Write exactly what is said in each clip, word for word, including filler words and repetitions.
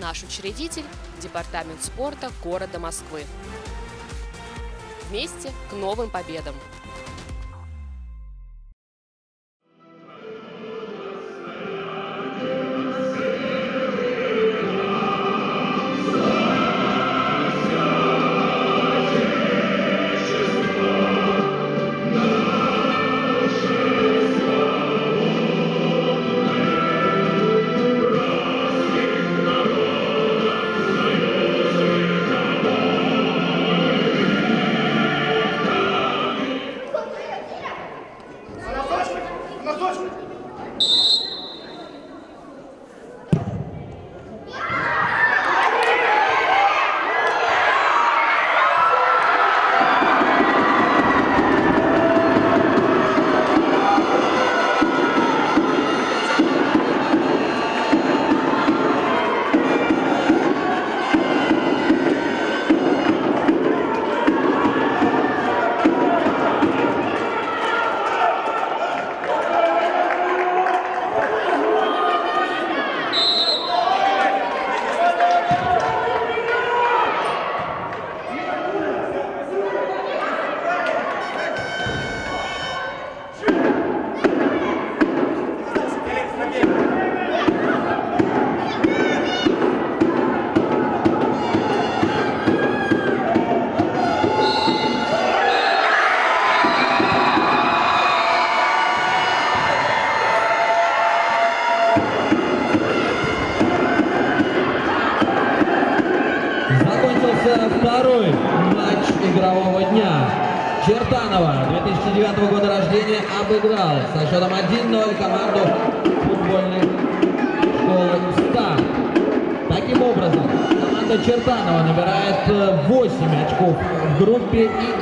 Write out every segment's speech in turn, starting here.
Наш учредитель – Департамент спорта города Москвы. Вместе к новым победам! Второй матч игрового дня. Чертанова, две тысячи девятого года рождения, обыграл со счетом один ноль команду футбольной школы «Старт». Таким образом, команда Чертанова набирает восемь очков в группе и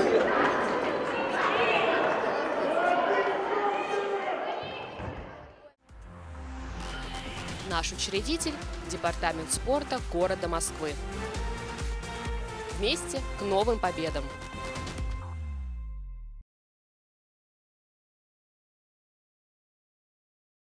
Наш учредитель – Департамент спорта города Москвы. Вместе к новым победам!